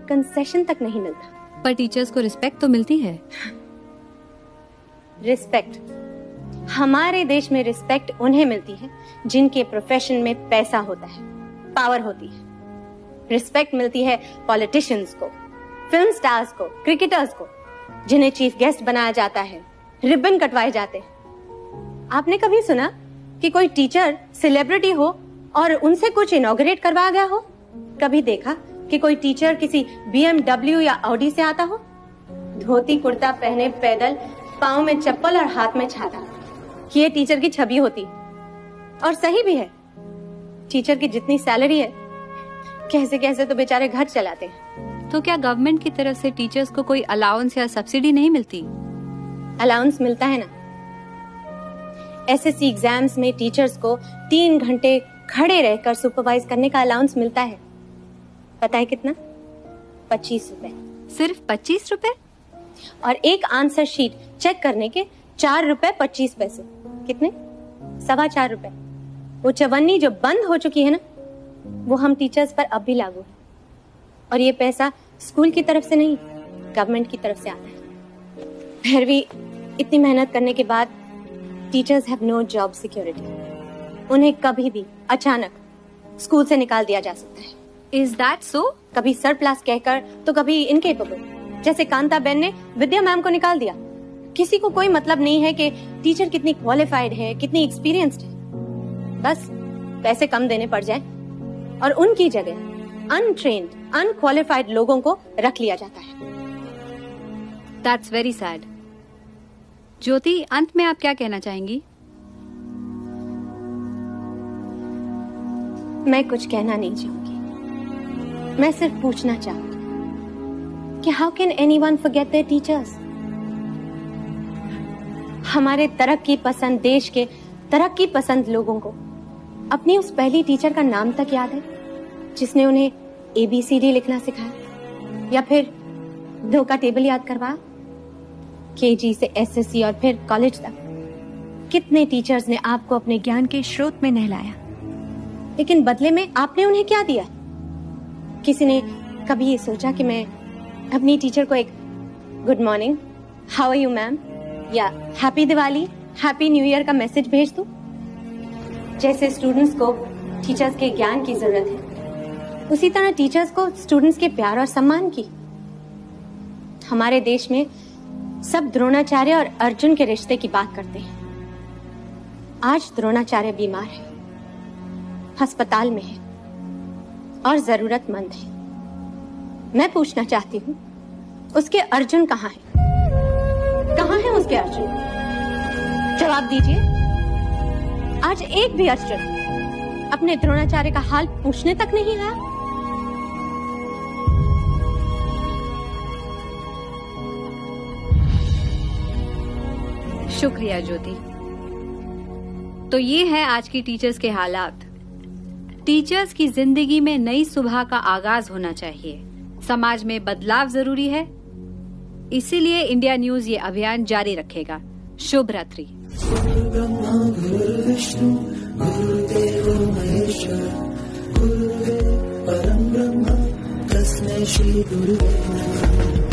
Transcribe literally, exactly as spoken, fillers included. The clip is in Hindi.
कंसेशन तक नहीं मिलता। पर टीचर्स को रिस्पेक्ट तो मिलती है। रिस्पेक्ट, हमारे देश में रिस्पेक्ट उन्हें मिलती है जिनके प्रोफेशन में पैसा होता है, पावर होती है। रिस्पेक्ट मिलती है पॉलिटिशियंस को, फिल्म स्टार्स को, क्रिकेटर्स को, जिन्हें चीफ गेस्ट बनाया जाता है, रिबन कटवाए जाते हैं। आपने कभी सुना कि कोई टीचर सेलिब्रिटी हो और उनसे कुछ इनॉग्रेट करवाया गया हो? कभी देखा कि कोई टीचर किसी बी एम डब्ल्यू या ऑडी से आता हो? धोती कुर्ता पहने पैदल, पाँव में चप्पल और हाथ में छाता, ये टीचर की छवि होती। और सही भी है, टीचर की जितनी सैलरी है, कैसे कैसे तो बेचारे घर चलाते हैं। तो क्या गवर्नमेंट की तरफ से टीचर्स को कोई अलाउंस या सब्सिडी नहीं मिलती? अलाउंस मिलता है ना। एस एस सी एग्जाम्स में टीचर्स को तीन घंटे खड़े रहकर सुपरवाइज करने का अलाउंस मिलता है। पता है कितना? पच्चीस रुपए। सिर्फ पच्चीस रुपए? और एक आंसर शीट चेक करने के चार रुपए पच्चीस पैसे। कितने? सवा चार रुपए। वो चवन्नी जो बंद हो चुकी है ना, वो हम टीचर्स पर अब भी लागू है। और ये पैसा स्कूल की तरफ से नहीं, गवर्नमेंट की तरफ से आता है। फिर भी इतनी मेहनत करने के बाद teachers have no job security. उन्हें कभी भी अचानक स्कूल से निकाल दिया जा सकता है। Is that so? कभी सरप्लस कहकर तो कभी इनकेपेबल। जैसे कांता बेन ने विद्या मैम को निकाल दिया। किसी को कोई मतलब नहीं है कि टीचर कितनी क्वालिफाइड है, कितनी एक्सपीरियंस्ड है। बस पैसे कम देने पड़ जाए और उनकी जगह अनट्रेन्ड, अनक्वालिफाइड लोगों को रख लिया जाता है। That's very sad. ज्योति, अंत में आप क्या कहना चाहेंगी? मैं कुछ कहना नहीं चाहूंगी, मैं सिर्फ पूछना चाहूंगी कि how can anyone forget their teachers? हमारे तरक्की पसंद देश के तरक्की पसंद लोगों को अपनी उस पहली टीचर का नाम तक याद है जिसने उन्हें ए बी सी डी लिखना सिखाया, या फिर दो का टेबल याद करवाया। के जी से एस एस सी और फिर कॉलेज तक कितने टीचर्स ने आपको अपने ज्ञान के स्रोत में नहलाया, लेकिन बदले में आपने उन्हें क्या दिया? किसी ने कभी ये सोचा कि मैं अपनी टीचर को एक good morning, how are you ma'am, या happy Diwali, happy new year का मैसेज भेज दूं? जैसे स्टूडेंट्स को टीचर्स के ज्ञान की जरूरत है, उसी तरह टीचर्स को स्टूडेंट्स के प्यार और सम्मान की। हमारे देश में सब द्रोणाचार्य और अर्जुन के रिश्ते की बात करते हैं। आज द्रोणाचार्य बीमार है, अस्पताल में है और जरूरतमंद है। मैं पूछना चाहती हूँ, उसके अर्जुन कहाँ है? कहाँ है उसके अर्जुन? जवाब दीजिए। आज एक भी अर्जुन अपने द्रोणाचार्य का हाल पूछने तक नहीं आया। शुक्रिया ज्योति। तो ये है आज की टीचर्स के हालात। टीचर्स की जिंदगी में नई सुबह का आगाज होना चाहिए। समाज में बदलाव जरूरी है, इसीलिए इंडिया न्यूज ये अभियान जारी रखेगा। शुभ रात्रि। परम ब्रह्म तस्मै श्री गुरुदेव नमः।